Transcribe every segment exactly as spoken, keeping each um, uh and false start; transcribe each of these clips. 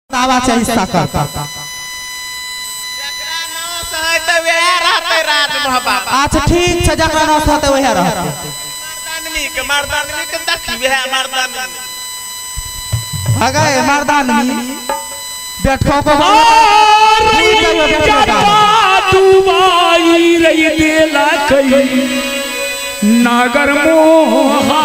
दावा चाहिए साकर अच्छा ठीक है जकरा न सहते वही रहते मर्दानवी के मर्दानवी के देखी वह मर्दानवी हगाए मर्दानवी बैठो को दुबाई रही देला कई नागर मोहा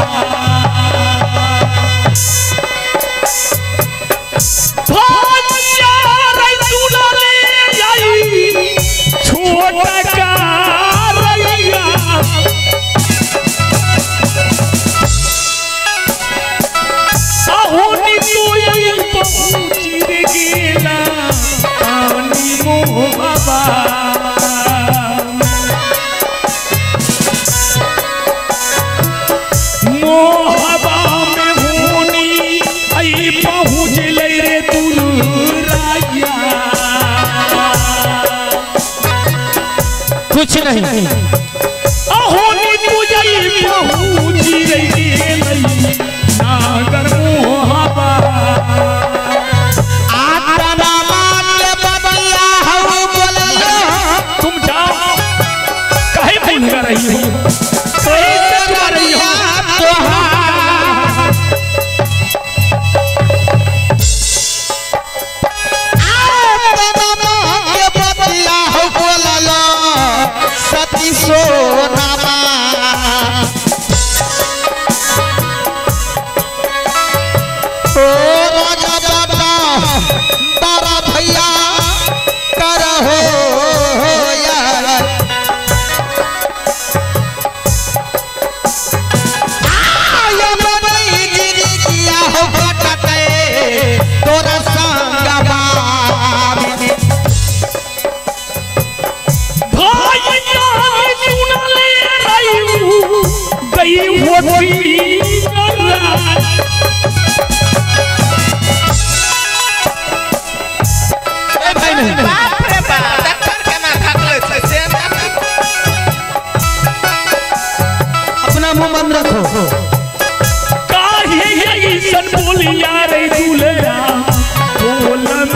कुछ नहीं अहोनी तुझे पहुंची रही नागर मोहबा आता नामा के बबिया हऊ बोललो तुम जाओ काहे भूल रही हो काहे जा रही हो सोनामा ओ राजा बाबा तारा भैया करहो यार आया मई गिरी किया हो कटते तोरा संगवा अपना मुंह बंद रखो काहे ऐसन बोलिया रे दुलरा बोलन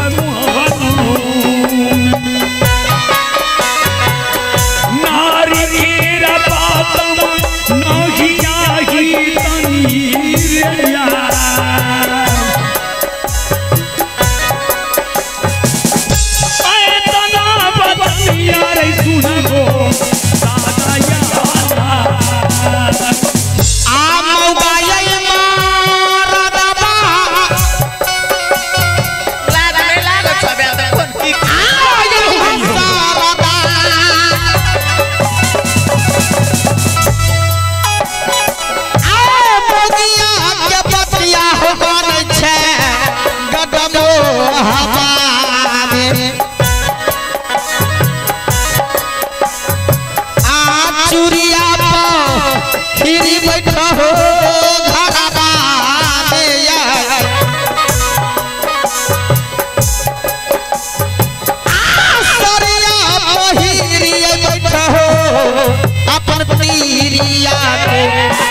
नारी केरा पातम नहिया ही तनीरिया आए तना बदनिया रे सुनबो दादा या चूरिया खीरी बैठा हो घरबा में सरिया पहिरी बैठा हो अपन पीरिया के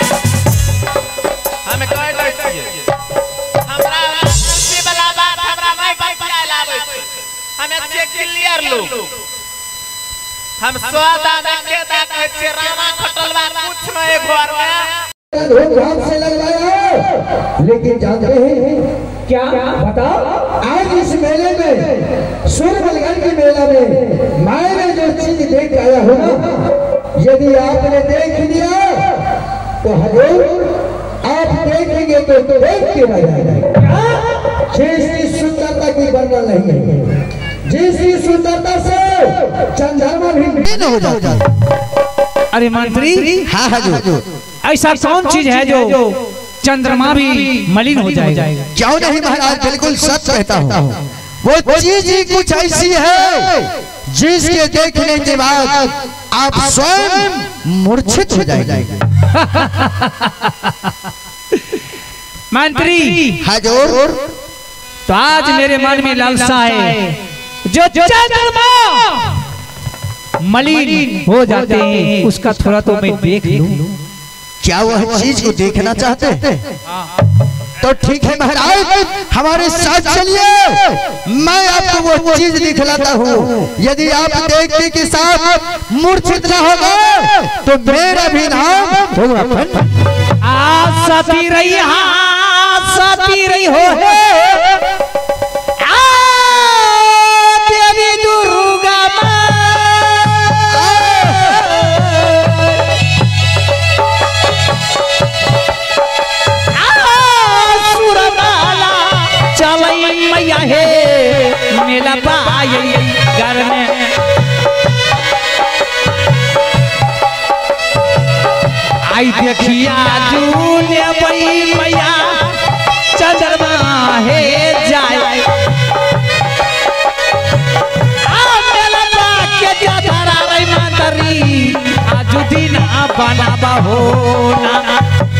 हमें कह दै छियै हमरा खुशी वाला बात हमरा नहीं बतिया लाबै छै हमें चेक क्लियर लोग हम स्वादा में केदा कह छे रामा खटलवा कुछ नहीं घर में धूमधाम से लगवाया हो लेकिन जानते हैं क्या बताओ आज इस मेले में सूरबलगढ़ के मेला में मैं ने जो चीज देख आया हूँ ना यदि आपने देख लिया तो हजूर आप देखेंगे तो देख के रह जाएगा जिसकी सुंदरता की वर्णन नहीं है जिसकी सुंदरता से चंद्रमा भी भिन्न हो जाता है। अरे मंत्री हाँ हजूर ऐसा कौन चीज है जो चंद्रमा भी मलिन हो जाएगा? क्यों नहीं महाराज बिल्कुल सच कहता हूँ वो चीज ही कुछ ऐसी है जिसके देखने के बाद आप स्वयं मूर्छित हो जाएंगे। मंत्री हजूर तो आज मेरे मन में लालसा है जो चंद्रमा मलिन हो जाते हैं उसका थोड़ा तो मैं देख लूं। क्या वह चीज को देखना चाहते हैं? तो ठीक है महाराज, हमारे साथ चलिए, मैं आपको वो चीज दिखलाता हूँ। यदि आप देखने के साथ मूर्छित न हो गए तो मेरा भी नाम होगा। आ सती रही हाँ सती रही हो है आ देवी दुर्गा मैया है मेला पाए घर में आई देखिया जूने बई मैया चंद्रमा है जाए आ मेला के जाता रे मंतरी आज दिन बनाबा हो ना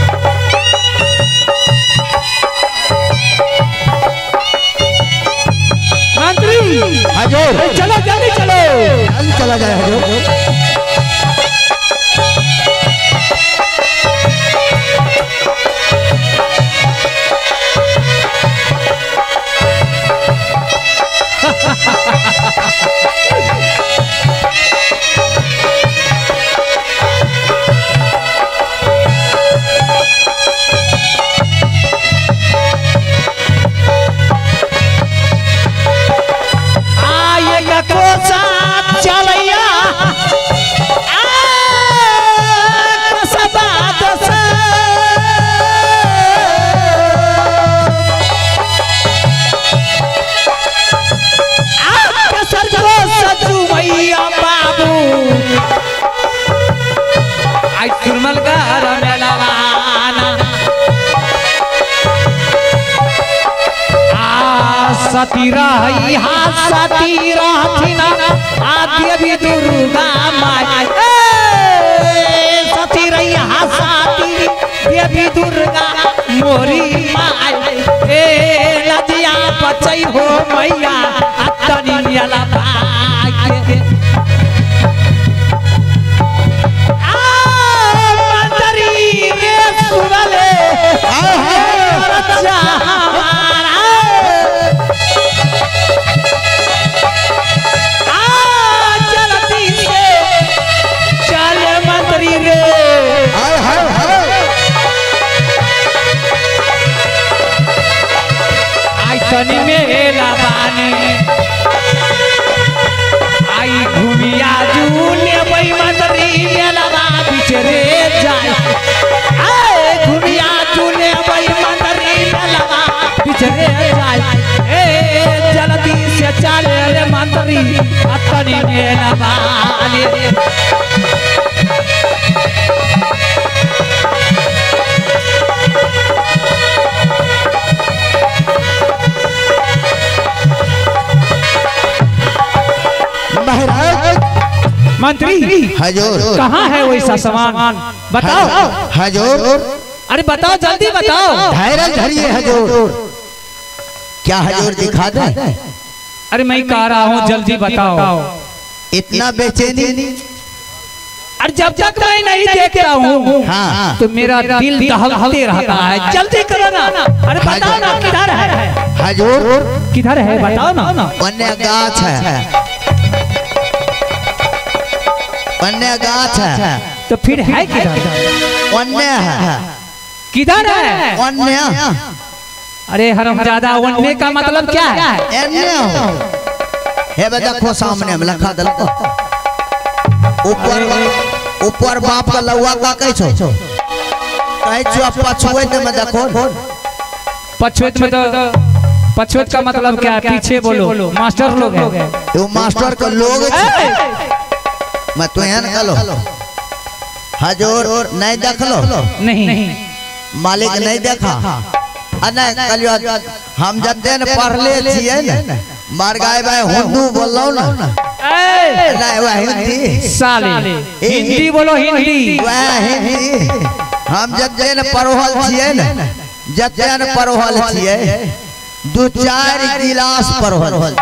हजूर चलो जल्दी चलो जल्दी चला जाए हजूर। सती रही हाँ सती रहती ना देवी दुर्गा माई सती रही हाँ सती देवी दुर्गा मोरी माई ए लजिया बचई हो मैया अतनी मिला भाग्य आ मंतरी रे सुनले आ तनी मेला बानी आई घूमिया झूले बई मंदरी मेला बा बिचरे जाए आए घूमिया झूले बई मंदरी मेला बा बिचरे जाए ए जल्दी से चले रे मंदरी तनी मेला बानी मंत्री हजूर कहाँ है वैसा सामान बताओ हजूर। अरे बताओ जल्दी बताओ धैर्य धरिए हजूर। क्या हजूर दिखा दे? अरे मैं कह रहा हूँ जल्दी बताओ। इतना बेचैनी? अरे जब तक मैं नहीं देखता हूँ हाँ तो मेरा दिल दहलते रहता है। जल्दी करो ना। अरे बताओ ना किधर है हजूर? किधर है बताओ ना। अन्य गाछ है, अन्य गाछ है। तो फिर है किधर? अन्य है। किधर है अन्य? अरे हरामजादा वन्य का मतलब क्या है? अन्य हो हे देखो सामने में लिखा दलको ऊपर ऊपर बाप का लौआ का कह छो कह छो पछुएत में देखो। पछुएत में तो पछुएत का मतलब क्या है? पीछे बोलो मास्टर लोग हैं। वो मास्टर का लोग मैं तो यहाँ कलो हजूर नहीं देख लो? नहीं मालिक नहीं देखा? नहीं कलियो हम जते न पढ़ ले छिए न मार गाय भाई हिंदू बोलो ना नहीं वह हिंदी साले हिंदी बोलो हिंदी वह हिंदी हम जते न पढ़ल छिए न जते न पढ़ल छिए दो चार गिलास पढ़ल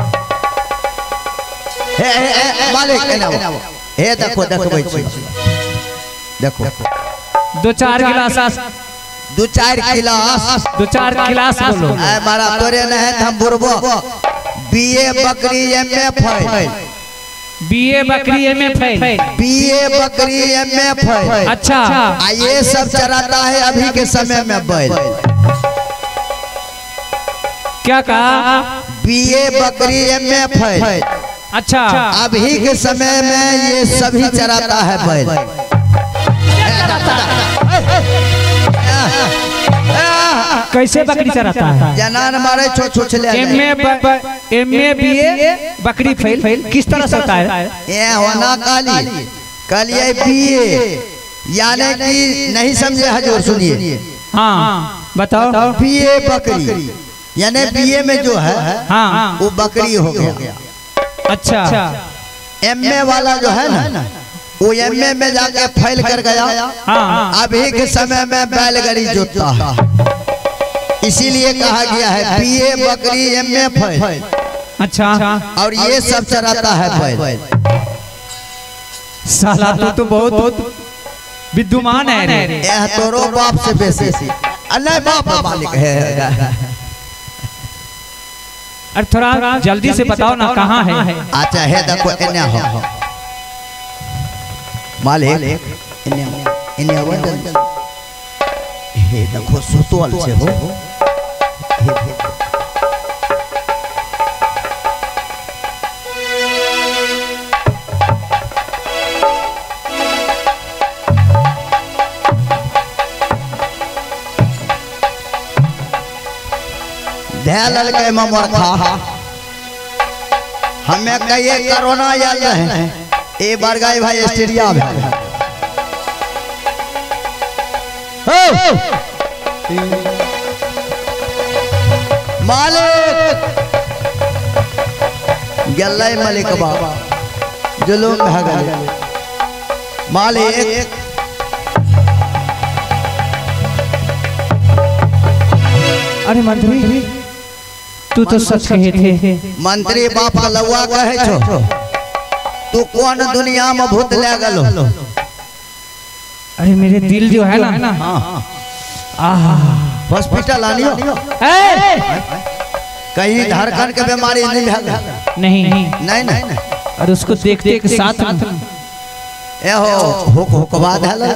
हे हे मालिक एना हे देखो देखो देखो दो चार गिलास दो चार गिलास दो चार गिलास बोलो। आए मारा तोरे नहीं हम बुरबो बीए बकरी एम ए फाइल बीए बकरी एम ए फाइल बीए बकरी एम ए फाइल अच्छा आ ये सब चराता है अभी के समय में बैल। क्या कहा? बीए बकरी एम ए फाइल अच्छा अभी के समय में ये सभी चराता है बैल। कैसे बकरी चराता है? जनान मारे छो छो छले M A M A B A बकरी फैल किस तरह से होता है? ये होना काली काली बीए यानी कि नहीं समझे हजूर सुनिए। हाँ बताओ। बीए बकरी यानी बीए में जो है हाँ वो बकरी हो गया। अच्छा एम ए वाला जो है ना वो एम ए में जाके फैल कर गया। हाँ अभी के समय में बैलगाड़ी जोतता है इसीलिए कहा गया है बीए बकरी एम ए फैल। अच्छा और ये सब चराता है बैल। साला तू तो बहुत बहुत विद्वान है रे। यह तोरो बाप से बेसी अल्लाह बाप मालिक है। अरे थोड़ा जल्दी से बताओ ना कहाँ है? अच्छा है देखो इन्हें हो मालिक इन्हें इन्हें वंदन हे देखो सुतोल से हो हे हे ध्यान के ममर खा हमें कहिए कोरोना आयल है ए बार गए भाई स्टेडिया में मालिक गल्ला मालिक बाबा जुलूम भाग मालिक अरे मंत्री तू तो सच कहे थे। मंत्री बाप का लौआ कहे छो तू कौन दुनिया में भूत ले गलो? अरे मेरे दिल जो है ना हॉस्पिटल आनियो कहीं धड़कन के बीमारी नहीं है? नहीं नहीं नहीं और उसको देखते के साथ ए हो हुक हुकवा दे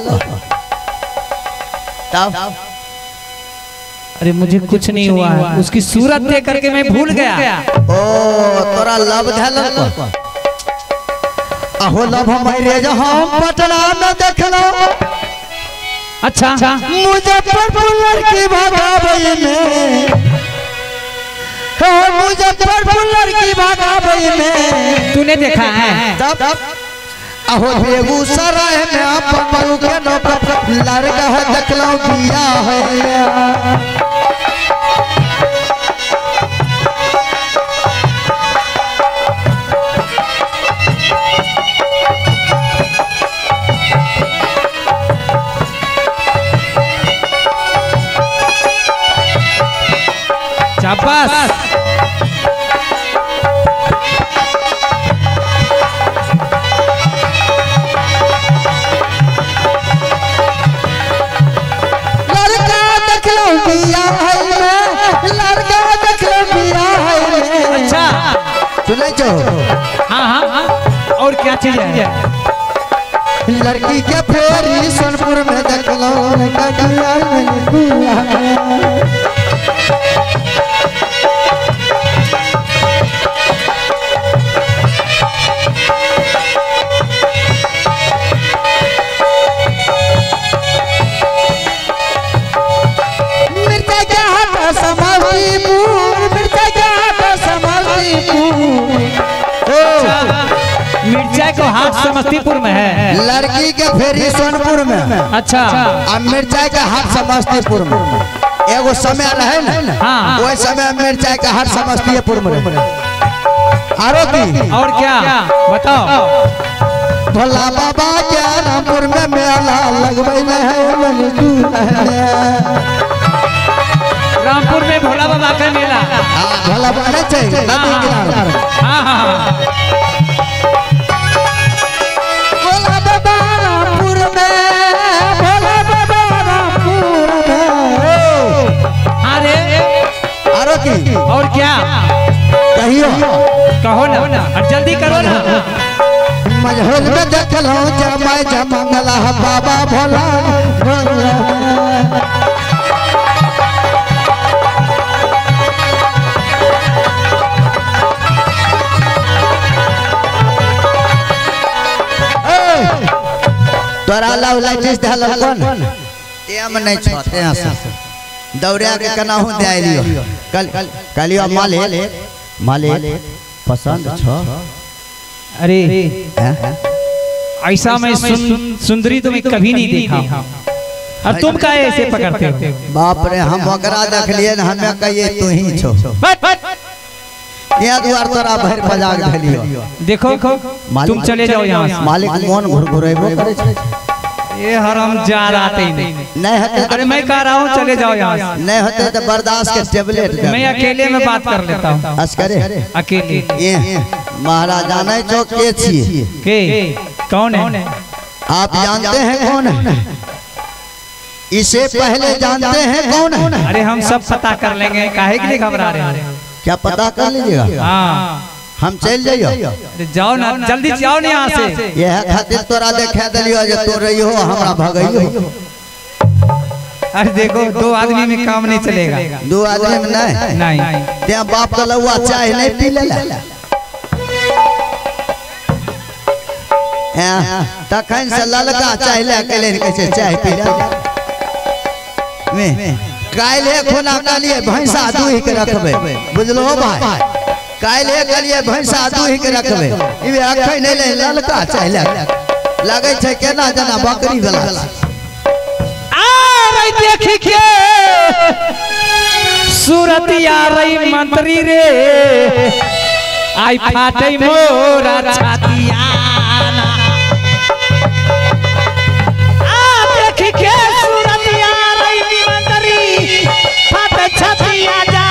तब अरे मुझे कुछ नहीं हुआ है। उसकी सूरत देख करके मैं भूल गया। ओ तोरा लब धल अहो लब हमारे जहां पटना में देखलो। अच्छा मुजफ्फरपुर लड़की भगावई में हो मुजफ्फरपुर लड़की भगावई में तूने देखा है? तब अहो बेगूसराय में अपन बहू के नौकर लड़का है देखलो बिया है। शाबाश लड़का देखलो बिया है लड़का देखलो बिया है। अच्छा सुनै छो? हाँ हाँ हाँ और क्या चीज है? लड़की के फेरी सोनपुर में देखलो लड़का बिया है। मिर्चा को हाथ समस्तीपुर में है। लड़की के फेरी सोनपुर में। अच्छा अब मिर्चा के हाथ समस्तीपुर में एगो समय रहे ना हाँ वो समय मिर्चा के हाथ समस्तीपुर में आरो की और क्या बताओ? भोला बाबा के रामपुर में मेला लगवे में है। रामपुर में भोला बाबा का मेला। भोला बाबा चाहिए नदी किनारे। हाँ हाँ भोला बाबा रामपुर में भोला बाबा रामपुर में क्या कहियो कहो ना और जल्दी करो ना। मजहल में देखलो जमाय जमंगला बाबा भोला तोरा लव लाइटिस धल कौन एम नहीं छते हस दौड़िया के केनाहू दे लियो कल कलियो माले माले पसंद छ। अरे ऐसा मैं सुन, सुंदरी तुम्हें कभी नहीं देखा और तुम का ऐसे पकड़ते हो? बाप रे हम ओकरा देख लिए हमें कहिए तू ही छो यहाँ द्वार तोरा भर बजाग धलियो। देखो तुम चले जाओ यहाँ से। मालिक मन घुरघुरेबो करे छे। ये हराम जा आते ही नहीं नहीं हते अरे मैं कह रहा हूँ चले जाओ यहाँ से। नहीं होते तो बर्दाश्त के टेबलेट दे। मैं अकेले में बात कर लेता हूँ। अस्करे अकेले ये महाराजा नहीं जो के छी के कौन है? आप जानते हैं कौन है? इसे पहले जानते हैं कौन है? अरे हम सब पता कर लेंगे, काहे के लिए घबरा रहे हैं? क्या पता कर लीजिएगा? हाँ हम चल जाइयो। जाओ ना जल्दी जाओ ना यहाँ से। यह खातिर तोरा देखा दिलियो जो तू रही हो हमरा भगइयो। अरे देखो दो आदमी में काम नहीं चलेगा। दो आदमी में नहीं नहीं ते बाप का लौआ चाय नहीं पी ले तखन से ललका चाय ले के ले कैसे चाय पी ले में काले खुना कालिए भैंसा दूह के रखबे बुझलो भाई काले कालिए भैंसा दूह के रखबे ई अखै नहीं ले ललका चाय ले लागे छै केना जना बकरी वाला आ रही देखी के सूरतिया रही मंत्री रे आई फाटे मोरा छातिया आ देखी के सूरतिया रही मंत्री फाटे छातिया जा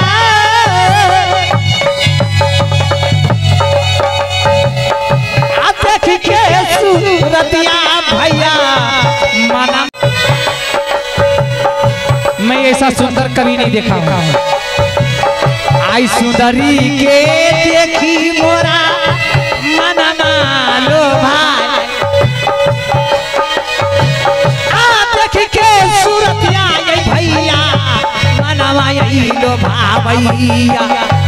आ देखी के सूरतिया भैया मना मैं ऐसा सुंदर कभी नहीं देखा हूँ। आई सुंदरी के देखी मोरा मनमा लो भाई आ देखी के सूरतिया ये भैया मनवा यही लो भावैया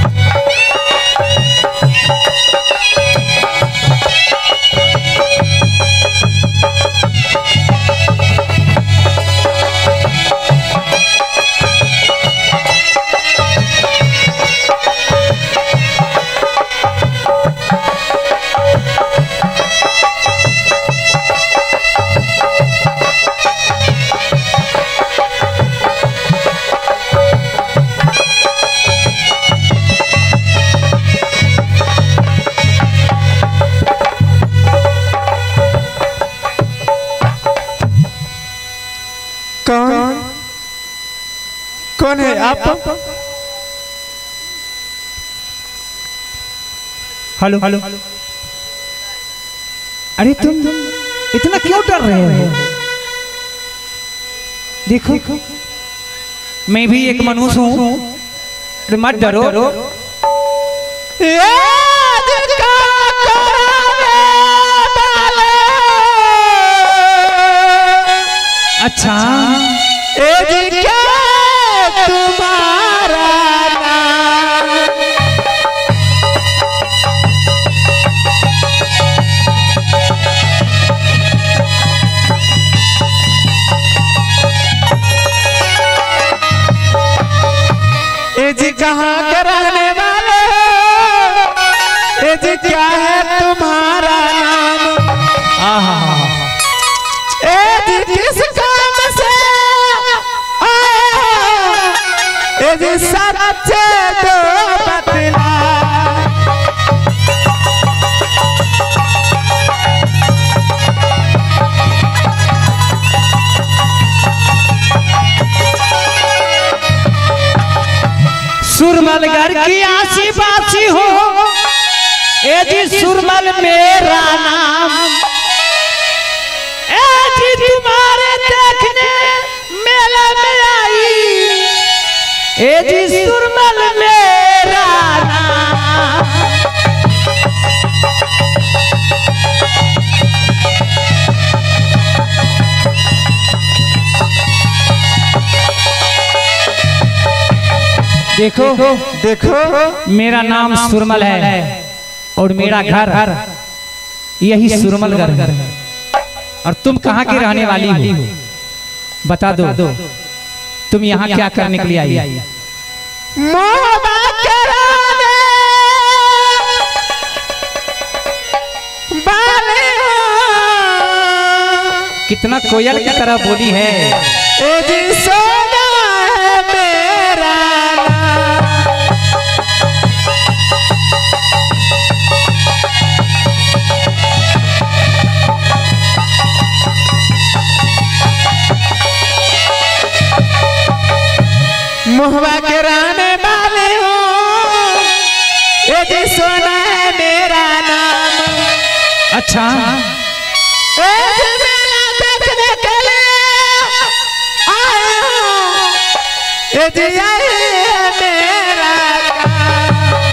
कौन है आप? हेलो हेलो अरे तुम इतना क्यों डर रहे हो? देखो मैं भी एक मनुष्य हूँ, मत डरो। अच्छा तुम्हारा ए जी कहाँ के रहने वाले हो? ए जी क्या है तुम्हारा नाम? आहा ए जी किस काम से आए? ए जी सच्चे तो बतला। सुरमलगढ़ की आसी बासी हो ए जी सुरमल मेरा नाम ए जी तुम्हारे देखने मेला में आई ए जी सुरमल मेरा देखो देखो मेरा नाम सुरमल है और मेरा घर यही सुरमल घर है। और तुम कहाँ की रहने वाली हो बता दो, तुम यहाँ क्या करने के लिए आई? मोहबा कराने वाले कितना कोयल की तरह बोली है। ए जी सोना है मेरा मोहबा के रहने वाले हो, ये जी सोना है मेरा नाम। अच्छा ए जी मेला देखने के लिए आए हो, ये जी यही है मेरा काम।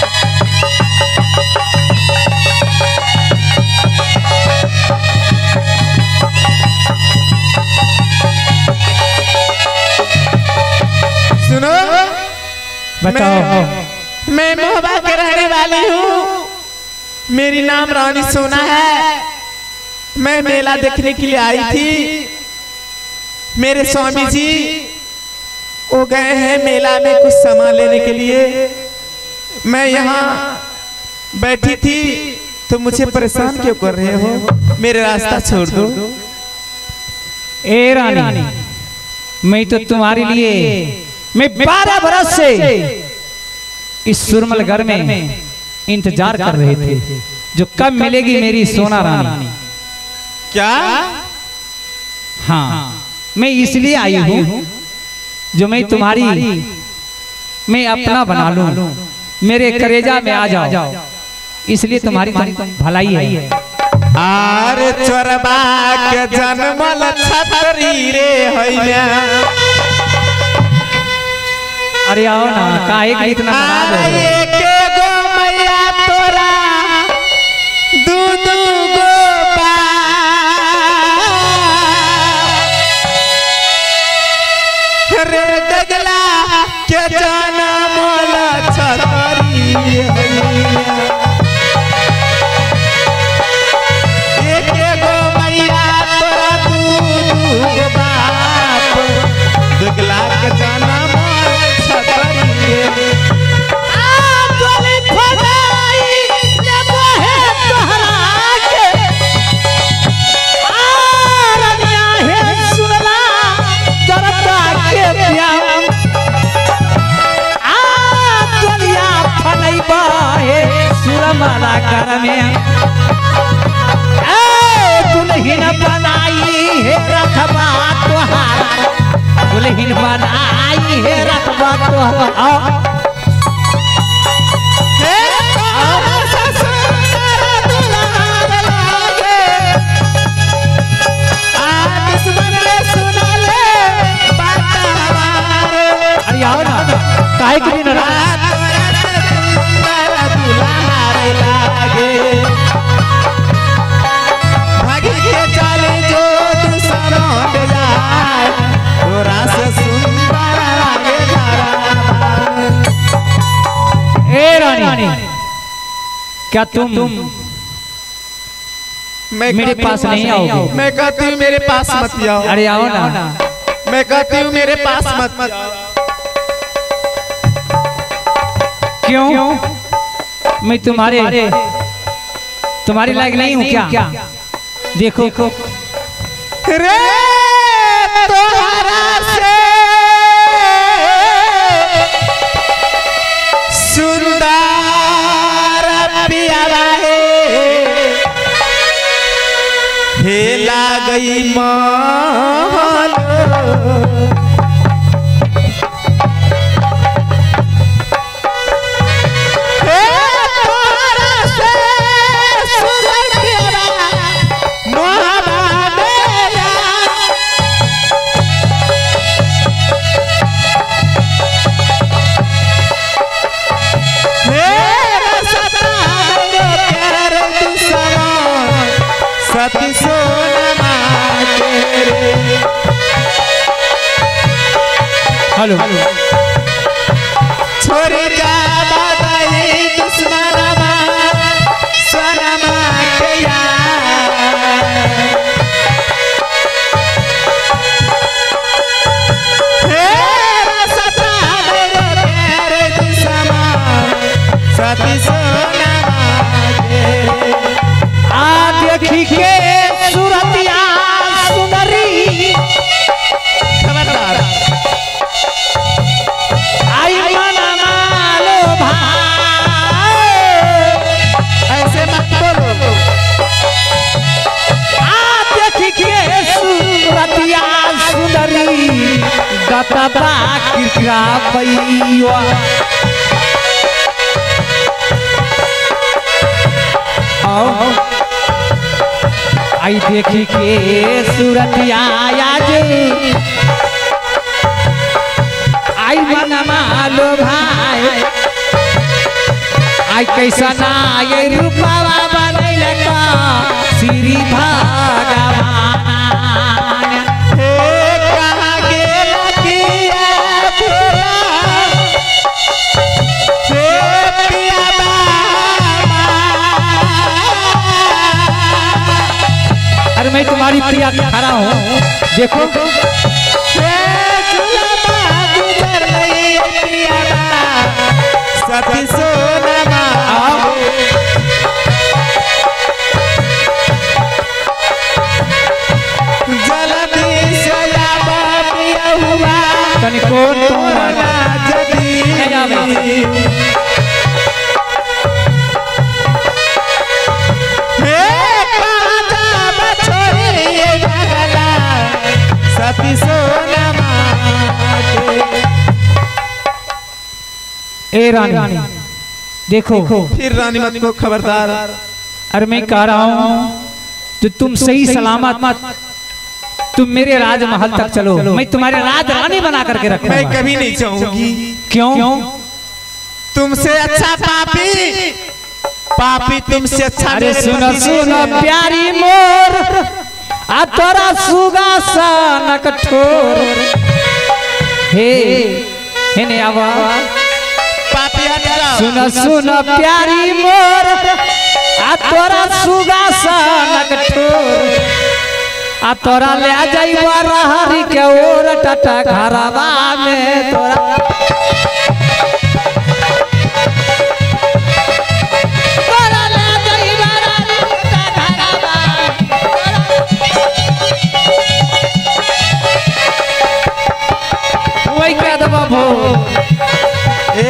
सुनो बताओ। मैं, मैं मोहबा के रहने वाली हूँ, मेरी नाम रानी सोना है। मैं मेला देखने के लिए आई थी। मेरे स्वामी जी वो गए हैं मेला में कुछ सामान लेने के लिए। मैं यहाँ बैठी थी तो मुझे परेशान क्यों कर रहे हो? मेरे रास्ता छोड़ दो। ए रानी, मैं तो तुम्हारे लिए मैं बारह बरस से इस सुरमल घर में इंतजार कर रहे थे, जो कब मिलेगी मेरी सोना रानी। क्या? हाँ, मैं इसलिए आई हूँ जो मैं तुम्हारी मैं अपना बना लूं, मेरे करेजा में आ जाओ, इसलिए तुम्हारी भलाई है। आरे चोरबा के जन्मल छतरी रे हैया। अरे आओ ना, काहे के इतना नाराज हो? आरे के गो मैया तोरा दू दू गो बा। रे गगला के जन्मल छतरी रे हैया। सुरमला घर में दुल्हन बनाई है रखबा तोहार, दुल्हन बनाई है रखबा तोहार। अरे आओ ना, काहे के दिन रात क्या तुम, तुम मैं मेरे पास नहीं आओगे? मैं कहती हूँ मेरे पास मत आओ। अरे आओ ना, मैं कहती हूँ मेरे पास मत मत आओ। क्यों? मैं तुम्हारे तुम्हारी लायक नहीं हूँ क्या? देखो रे तोहरा से सुंदर प्यारा हेला गई महल। सती सोनमा हेलो सती सोनमा के आ देखी के सूरतिया सुंदरी खबरदार आई मना मालो भाई ऐसे मत बोलो आ देखी के सूरतिया सुंदरी दतबा किरकिरा पैया आई देखी के सूरतिया आज आई मन मालो भाई आई कैसा ना ये रूपवा बनैल का श्री भगवान हे कहाँ गेल किया भोला हे पिया बाबा अरे मैं तुम्हारी प्रिया खड़ा हूँ देखो हे झूलबा गुजर रही पिया बाबा सती सोनमा जल्दी से आवा पिया हुआ तनिको मोरा जदी हे कहाँ जाब छोड़ी ये जगला सती सोनमा के ए रानी देखो फिर रानी मत को खबरदार अरे मैं कह रहा हूँ जो तुम सही सलामत तुम मेरे राजमहल तक चलो मैं तुम्हारे राज रानी बना करके मैं रखूंगा। कभी नहीं चाहूंगी क्यों तुमसे अच्छा पापी पापी तुमसे अच्छा अरे मेरे सुनो पति सुनो नहीं है। प्यारी मोर आ तोरा सुगा सनक ठोर हे हे ने आवा पापी हट जाओ। सुनो सुनो प्यारी मोर आ तोरा सुगा सनक ठोर आ तोरा ले जाइबा रहरी के ओर टटा घरवा में तोरा तोरा ले जाइबा रहरी के घरवा वही कह दबा भो ए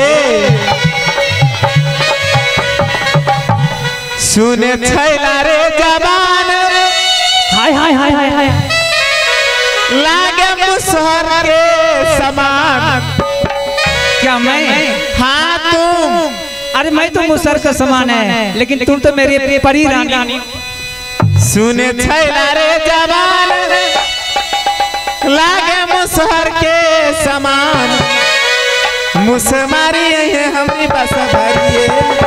सुने छैला रे जवान हाय हाय हाय हाय हाय लागे मुसहर के समान क्या मैं हाँ तुम अरे मैं तो मुसर का समान है लेकिन तुम तो मेरी परी रानी सुने छैला रे जवान लागे मुसहर के समान मुस मारी है हमरी बस भरिए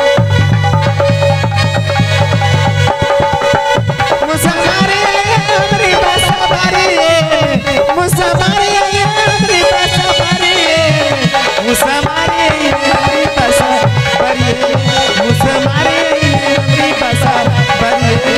मुस मारी है हमरी बस भरिए मुस मारी है हमरी बस भरिए मुस मारी है हमरी बस भरिए मुस मारी है हमरी बस भरिए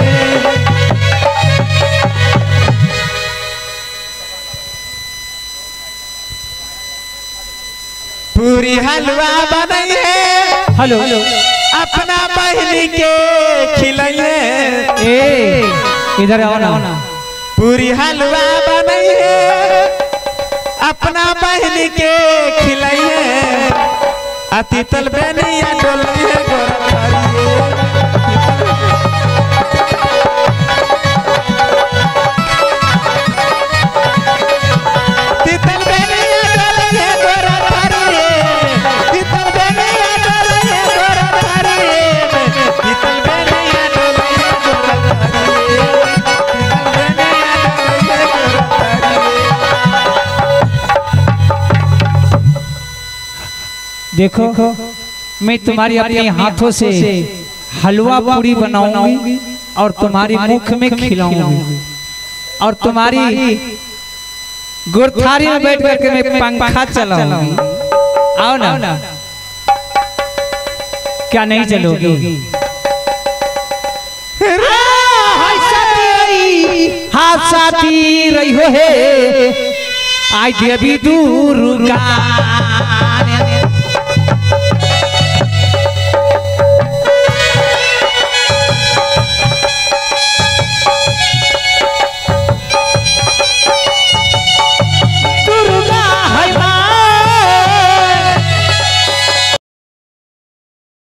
पूरी हलवा बनाइए हेलो अपना बहनी के खिलाइए ए इधर आओ ना पूरी हलवा बनाइए अपना बहनी के खिलाइए अतितल बेनिया डोलिए गोरा तितल बेनिया डोलिए गोरा थारिए तितल बेनिया डोलिए गोरा थारिए तितल बेनिया डोलिए गोरा थारिए तितल बेनिया डोलिए गोरा थारिए देखो मैं तुम्हारी अपने हाथों से हलवा पूरी बनाऊंगी और तुम्हारी मुख में खिलाऊंगी और तुम्हारी गुरथारी में बैठ करके मैं पंखा चलाऊंगी। आओ ना क्या नहीं चलोगी? हाथ साथी रही हो हे आई देवी दुर्गा